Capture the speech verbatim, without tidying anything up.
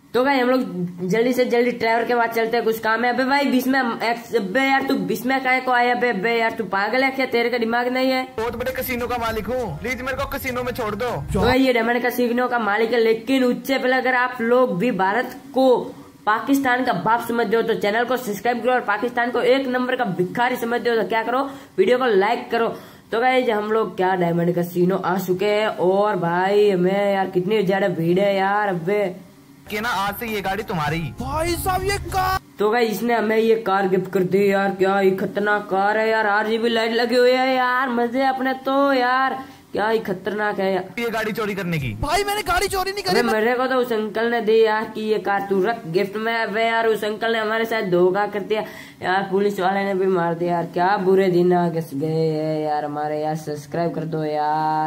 तो भाई हम लोग जल्दी से जल्दी ड्राइवर के पास चलते हैं, कुछ काम है। अबे भाई बीच में अबे यार तू बीच में काहे को आया? अबे अबे यार तू पागल है क्या? तेरे का दिमाग नहीं है? बहुत बड़े कसिनो का मालिक हूँ, प्लीज मेरे को कसिनो में छोड़ दो। तो भाई ये डायमंड कसिनो का मालिक है, लेकिन उससे पहले अगर आप लोग भी भारत को पाकिस्तान का बाप समझते हो तो चैनल को सब्सक्राइब करो, और पाकिस्तान को एक नंबर का भिखारी समझते हो तो क्या करो, वीडियो को लाइक करो। तो गाइस हम लोग क्या डायमंड कसिनो आ चुके हैं, और भाई हमें यार कितनी ज्यादा भीड़ है यार। अबे कि ना आज से ये गाड़ी तुम्हारी। भाई साहब ये कार। तो गाइस इसने हमें ये कार गिफ्ट कर दी यार, क्या ही खतरनाक कार है यार, आरजीबी लाइट लगी हुई है यार, मजे अपने तो यार, क्या ही खतरनाक है यार ये गाड़ी चोरी करने की। भाई मैंने गाड़ी चोरी नहीं करी। मेरे को तो उस अंकल ने दी यार कि ये कार तू रख गिफ्ट में। अबे यार उस अंकल ने हमारे साथ धोखा कर दिया यार, पुलिस वाले ने भी मार दिया यार, क्या बुरे दिन आ गए यार हमारे यार। सब्सक्राइब कर दो यार।